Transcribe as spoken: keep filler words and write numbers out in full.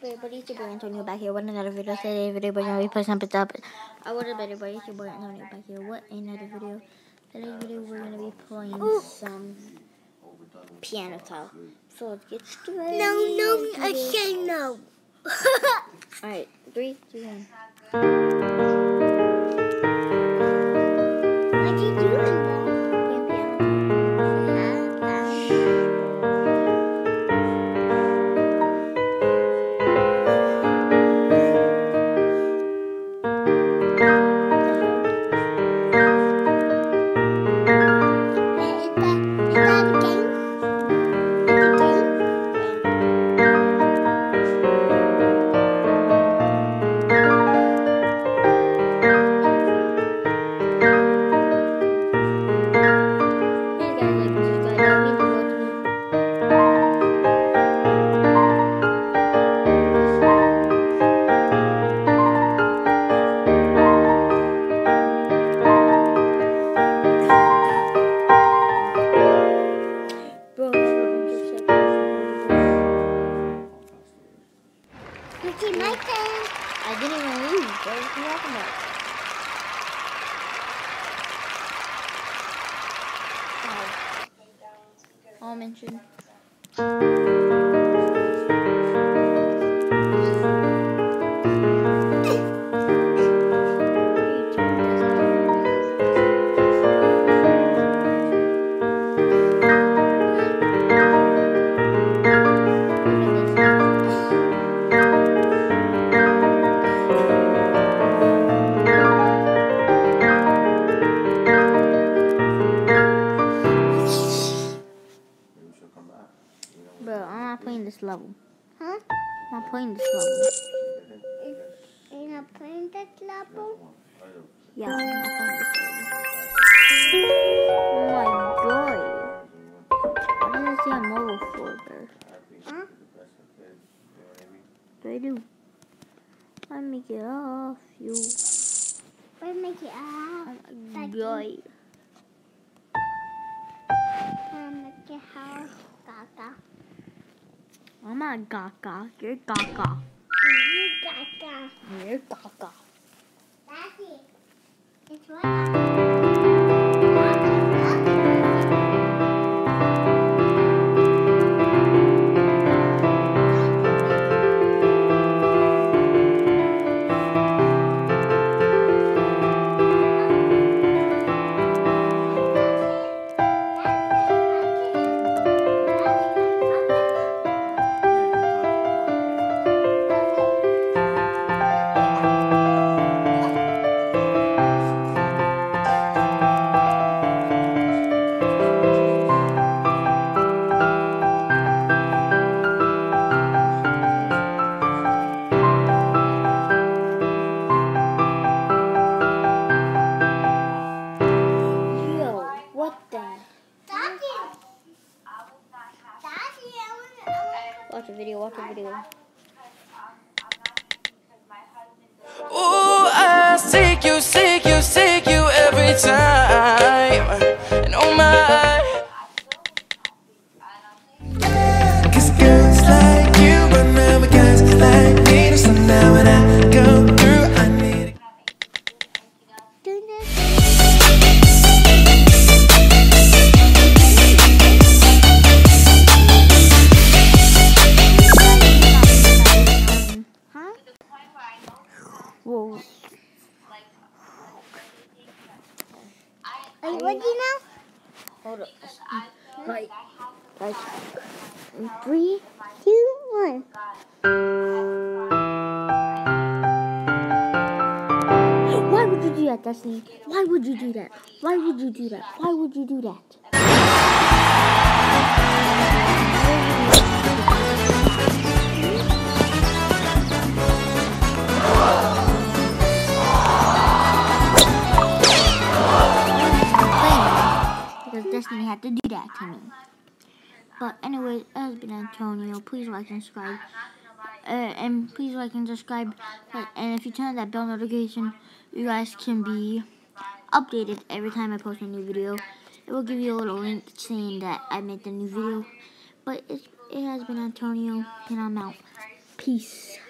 everybody, it's your boy Antonio back here with another video. Today video, we're gonna be putting something up. I would have better, but it's your boy Antonio back here with another video. Today's video, we're gonna be playing Ooh. some piano tile. So let's get started. No, no, I say no. Alright, three, two, one. What are you doing, though? Playing piano tile. I didn't even lose. What are you talking about? Oh. I'll mention. Bro, I'm not playing this level. Huh? I'm not playing this level. You're not playing that level? Yeah, I'm not playing this level. Oh my god. Why does it say a mobile floor there? Huh? What do I do? Let me get off you. Wait, make it out. Oh my god. Make it house. Gaga. I'm not Gaga. You're Gaga. You Gaga. You're Gaga. Daddy. It's what? Watch the video, watch the video. Ooh, I seek you, seek you, seek you every time. And oh my, 'cause girls like you but never guys like me. So now when I go through, I need it. Whoa. Are you ready now? Hold up. Right. Right. Three, two, one. Why would you do that, Destiny? Why would you do that? Why would you do that? Why would you do that? Destiny had to do that to me. But anyway, it has been Antonio. Please like and subscribe. Uh, and please like and subscribe. And if you turn on that bell notification, you guys can be updated every time I post a new video. It will give you a little link saying that I made the new video. But it, it has been Antonio, and I'm out. Peace.